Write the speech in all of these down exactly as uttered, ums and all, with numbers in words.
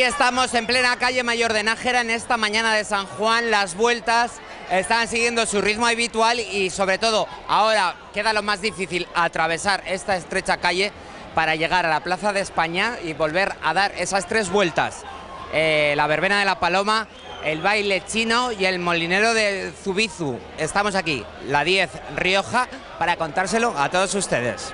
estamos en plena calle Mayor de Nájera en esta mañana de San Juan. Las vueltas están siguiendo su ritmo habitual y sobre todo ahora queda lo más difícil, atravesar esta estrecha calle para llegar a la Plaza de España y volver a dar esas tres vueltas. Eh, la verbena de la Paloma, el baile chino y el molinero de Zubizu. Estamos aquí, la diez Rioja, para contárselo a todos ustedes.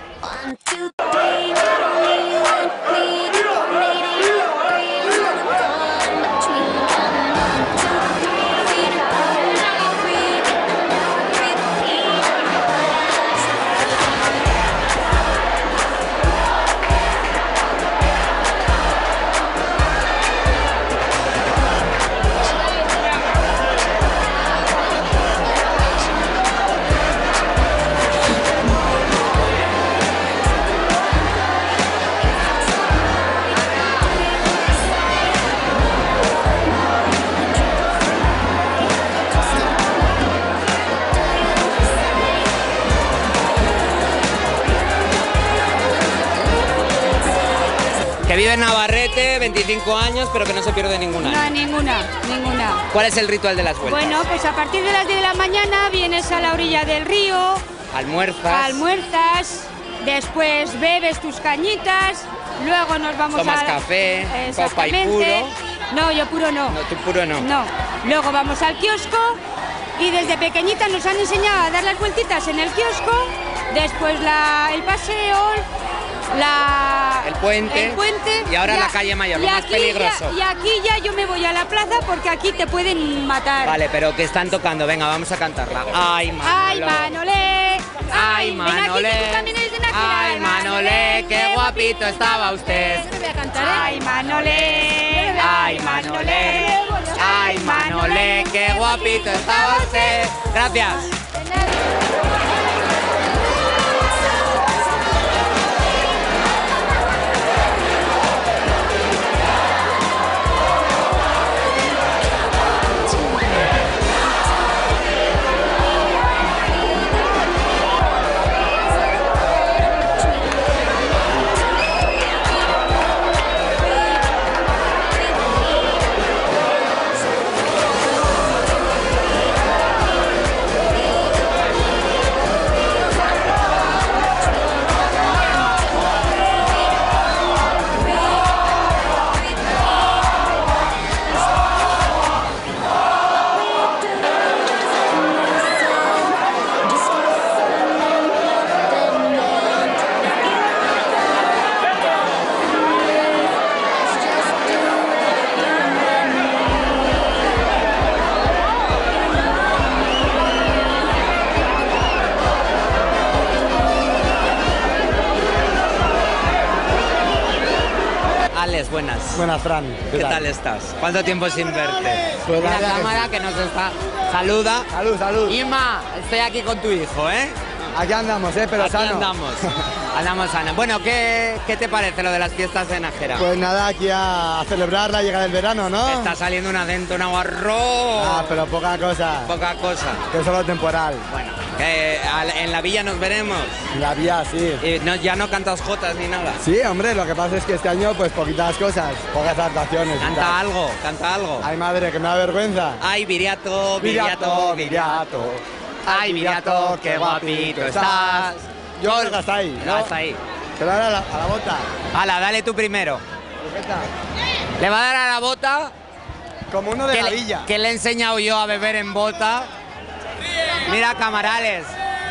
Que vive en Navarrete, veinticinco años, pero que no se pierde ninguna. No, ninguna, ninguna. ¿Cuál es el ritual de las vueltas? Bueno, pues a partir de las diez de la mañana vienes a la orilla del río. Almuerzas. Almuerzas, después bebes tus cañitas, luego nos vamos Tomas a... café, copa y Exactamente. puro. No, yo puro no. No, tú puro no. No. Luego vamos al kiosco y desde pequeñitas nos han enseñado a dar las vueltitas en el kiosco, después la, el paseo, la, el puente, el puente y ahora ya, la calle Mayor, lo y más aquí peligroso. Ya, y aquí ya yo me voy a la plaza porque aquí te pueden matar. Vale, pero que están tocando, venga, vamos a cantarla. Ay, Manolo. Ay, Manolé. Ay, ven aquí, Manolé. que tú también eres de Nájera. Ay, Manolé, qué guapito estaba usted. Yo me voy a cantar, ¿eh? Ay, Manolé. Ay, Manolé. Ay, Manolé, qué guapito estaba usted. Gracias. Alex, buenas. Buenas, Fran. ¿Qué, ¿Qué tal? tal estás? ¿Cuánto tiempo sin verte? Pues la nada, cámara que... que nos está... Saluda. Salud, salud. Inma, estoy aquí con tu hijo, ¿eh? Aquí andamos, ¿eh? Pero aquí sano. andamos. Andamos sano. Bueno, ¿qué, ¿qué te parece lo de las fiestas de Nájera? Pues nada, aquí a, a celebrar la llegada del verano, ¿no? Está saliendo un acento navarro. Ah, pero poca cosa. Poca cosa. Que es solo temporal. Bueno, que en la villa nos veremos. En la villa, sí. Y no, ya no cantas jotas ni nada. Sí, hombre, lo que pasa es que este año, pues poquitas cosas, pocas adaptaciones. Canta algo, canta algo. Ay, madre, que me da vergüenza. Ay, Viriato, Viriato, Viriato. Ay, Viriato, qué guapito estás. Yo creo que hasta ahí, ¿no? Hasta ahí. Te lo daré a la, a la bota. Hala, dale tú primero. Sujeta. Le va a dar a la bota. Como uno de que la le, villa. Que le he enseñado yo a beber en bota. Mira, Camarales.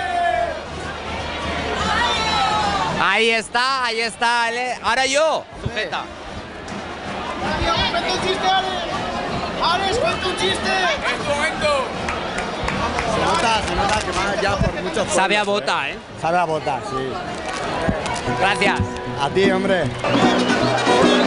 Ahí está, ahí está. Ahora yo. Sujeta. ¡Cuenta un chiste, Alex! ¡Alex, cuenta un chiste! ¡Es momento! Se nota, se nota que va ya por muchos pueblos. Sabe a bota, ¿eh? Sabe a bota, sí. Gracias. A ti, hombre.